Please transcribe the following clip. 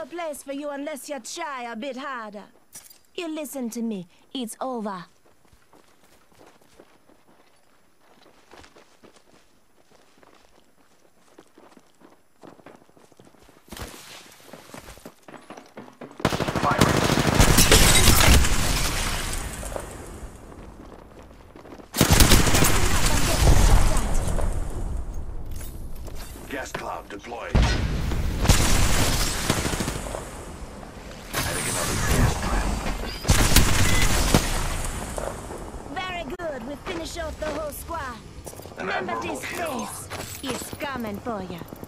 no place for you unless you try a bit harder. You listen to me. It's over. Gas cloud deployed. Adding another gas trap. Very good. We finish off the whole squad. Remember this place is coming for you.